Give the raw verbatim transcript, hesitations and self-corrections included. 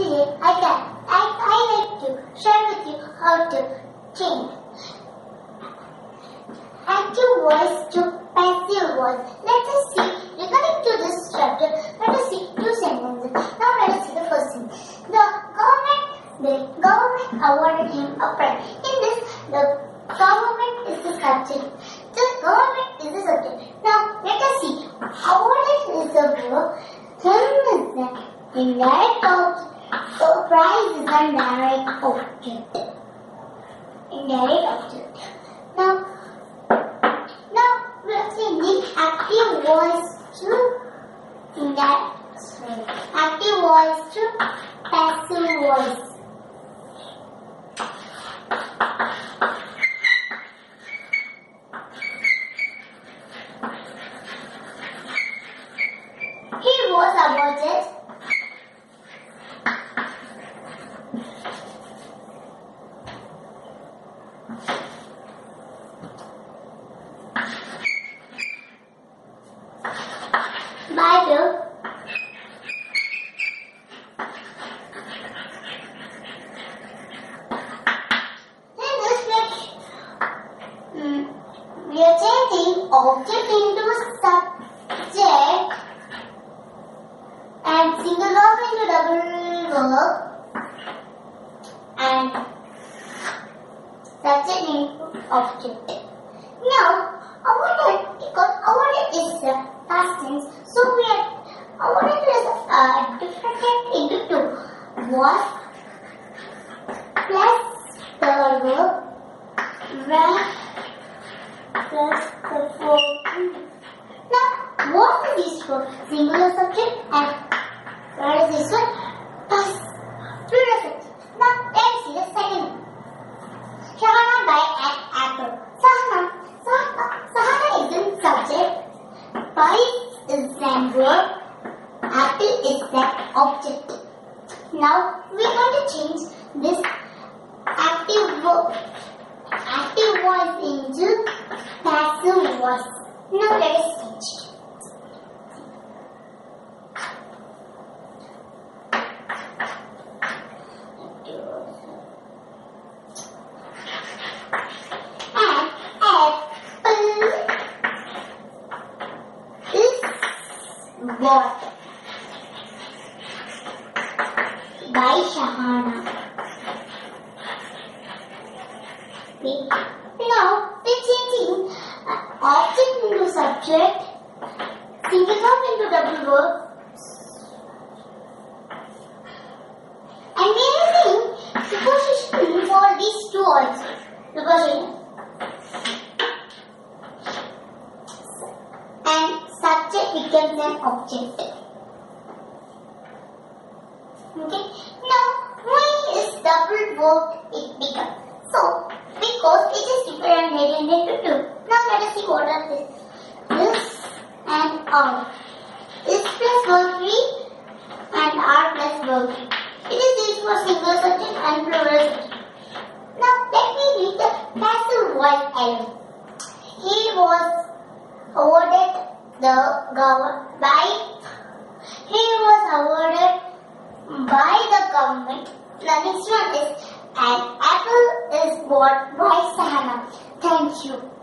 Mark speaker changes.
Speaker 1: Today I can I, I like to share with you how to change active voice to passive voice. Let us see, regarding to this chapter, let us see two sentences. Now let us see the first sentence. The government, the government awarded him a prize. In this, the government is the subject. The government is the subject. Now let us see, awarded is the verb, him is the indirect object, so prize is the direct object. Indirect object. Now, now we are changing active voice to indirect, sorry, active voice to passive voice. He was awarded by the in this which um, we are changing object into subject and single verb into double verb and subject into object. Now awarded, because awarded is the past tense, so we are awarded is uh, differentiated into two. Was plus the verb where plus the verb. Now what is this for? Singular subject and where is this one? Past plural subject. Now let's see the second one. Shahana by an apple. Shahana. Shahana, Shahana is the subject. Price is the verb, apple is the object. Now we are going to change this active verb, active voice into passive voice. Now let us change it. And apple bought by Shahana. Okay. Now we are changing uh, object into subject, single verb into double verb, and we are using preposition for these two also. Preposition and subject becomes an object. Okay. Now, why is double verb it becomes? So, because it is differentiated into two. Now, let us see what are this. This and R. This plus verb three and R plus verb three. It is used for single subject and plural subject. Now, let me read the passive voice element. He was awarded the government by he was awarded by the government. The next one is an apple is bought by Shahana. Thank you.